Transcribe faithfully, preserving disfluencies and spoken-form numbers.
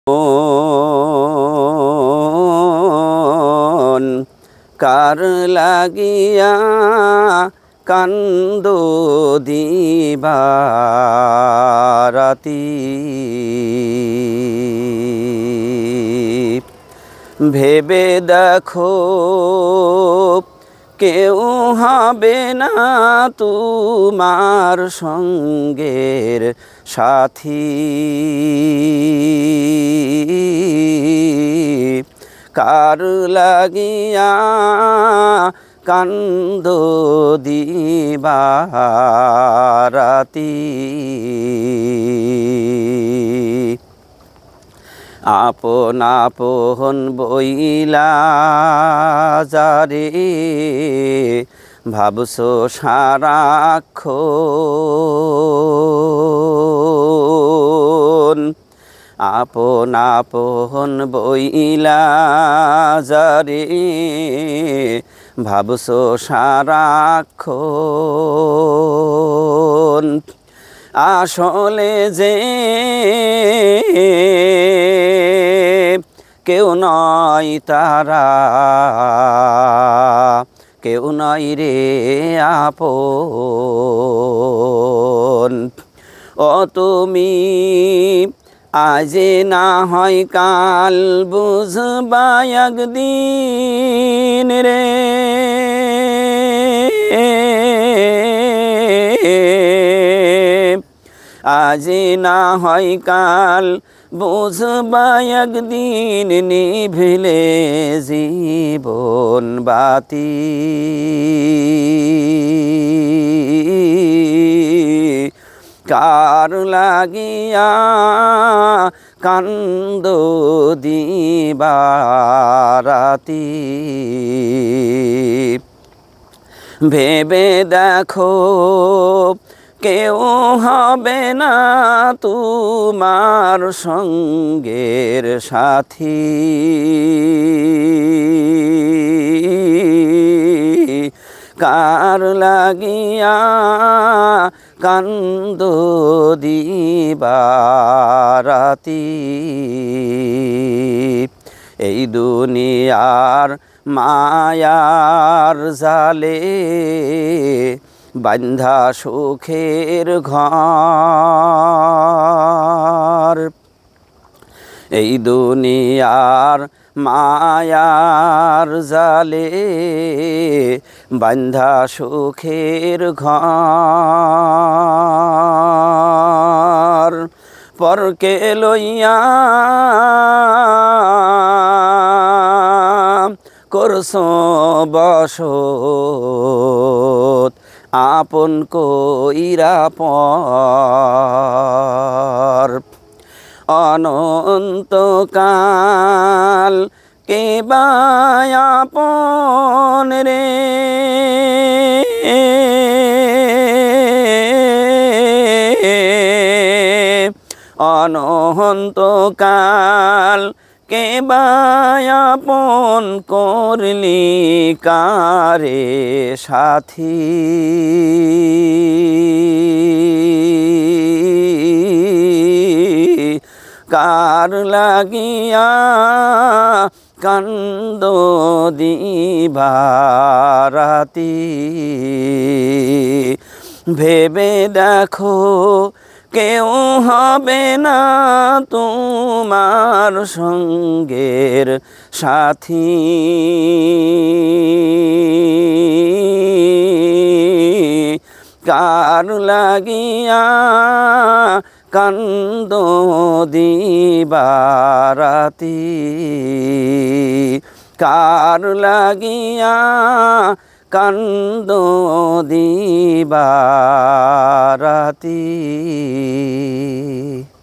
কার লাগিয়া কান্দো দিবারাতি ভেবে দেখো কেউ হবে না তোমার সঙ্গের সাথী কার লাগিয়া কান্দো দিবারাতি আপন আপন বইলা যারে ভাবছো সারাক্ষণ আপন আপন বইলা যারে ভাবছো সারাক্ষণ আসলে যে কেউ নয় তারা কেউ নয় রে আপন ও তুমি আজ না হয় কাল বুঝবা একদিন রে আজ না হয় কাল বুঝবা একদিন নিভিলে জীবন বাতি কার লাগিয়া কান্দো দিবারাতি ভেবে দেখো কেউ হবে না তোমার সঙ্গের সাথী কার লাগিয়া কান্দো দিবারাতি এই দুনিয়ার মায়ার জালে বান্ধা সুখের ঘর এই দুনিয়ার মায়ার জালে বান্ধা সুখের ঘর পরকে লইয়া করছো বসত আপন কইরা পর অনন্তকাল কে বা আপন রে অনন্তকাল কে বা আপন করলি কারে সাথী কার লাগিয়া কান্দো দিবারাতি ভেবে দেখো কেউ হবে না তোমার সঙ্গের সাথী কার লাগিয়া কান্দো দিবারাতি কার লাগিয়া কান্দো দিবারাতি।